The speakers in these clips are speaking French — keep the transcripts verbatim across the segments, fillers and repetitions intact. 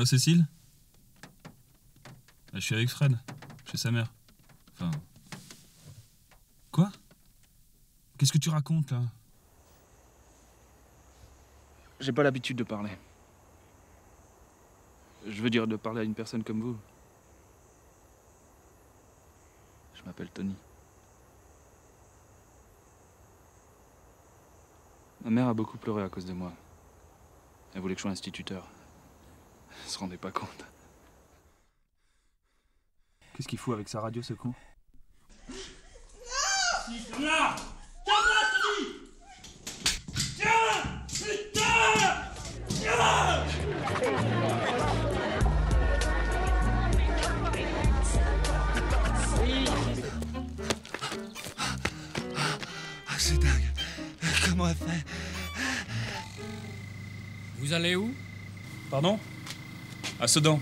Cécile? Bah, je suis avec Fred, chez sa mère. Enfin... Quoi? Qu'est-ce que tu racontes, là? J'ai pas l'habitude de parler. Je veux dire de parler à une personne comme vous. Je m'appelle Tony. Ma mère a beaucoup pleuré à cause de moi. Elle voulait que je sois instituteur. Elle se rendait pas compte. Qu'est-ce qu'il fout avec sa radio, ce con? Tiens! Tiens-moi, Tony! Tiens! Putain! Tiens! Ah, c'est dingue. Comment elle fait? Vous allez où? Pardon? À Sedan.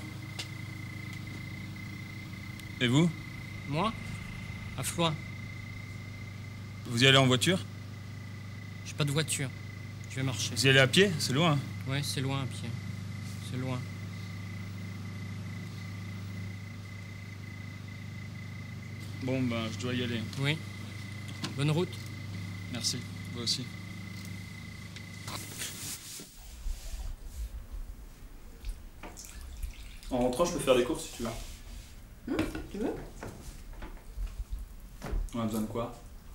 Et vous? Moi? À Floix. Vous y allez en voiture? J'ai pas de voiture. Je vais marcher. Vous y allez à pied? C'est loin. Hein? Ouais, c'est loin à pied. C'est loin. Bon, ben, je dois y aller. Oui. Bonne route. Merci. Vous aussi. En rentrant, je peux faire des courses si tu veux. Hum, tu veux? On a besoin de quoi?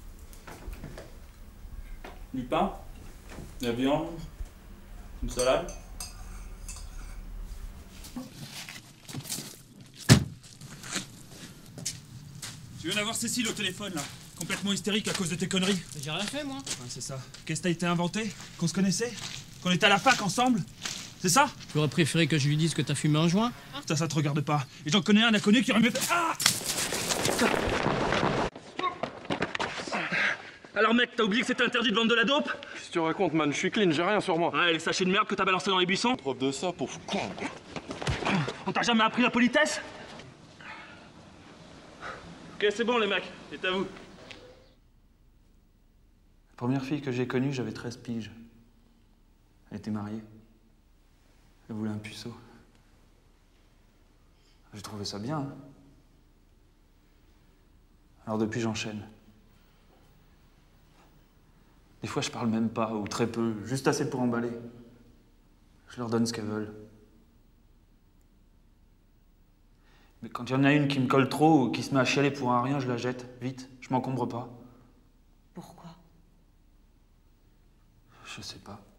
Du pain? De la viande? Une salade? Tu viens d'avoir Cécile au téléphone, là. Complètement hystérique à cause de tes conneries. J'ai rien fait, moi. Ouais, c'est ça. Qu'est-ce que t'as été inventé? Qu'on se connaissait? Qu'on était à la fac ensemble? C'est ça? Tu aurais préféré que je lui dise que t'as fumé un joint? Ça, ça te regarde pas. Et j'en connais un inconnu qui aurait mieux fait... Ah! Alors mec, t'as oublié que c'était interdit de vendre de la dope? Qu'est-ce que tu racontes, man? Je suis clean, j'ai rien sur moi. Ouais, les sachets de merde que t'as balancés dans les buissons? Preuve de ça, pauvre con. On t'a jamais appris la politesse? Ok, c'est bon les mecs, c'est à vous. La première fille que j'ai connue, j'avais treize piges. Elle était mariée. Elle voulait un puceau. J'ai trouvé ça bien. Hein. Alors depuis, j'enchaîne. Des fois, je parle même pas, ou très peu, juste assez pour emballer. Je leur donne ce qu'elles veulent. Mais quand il y en a une qui me colle trop, ou qui se met à chialer pour un rien, je la jette, vite. Je m'encombre pas. Pourquoi? Je sais pas.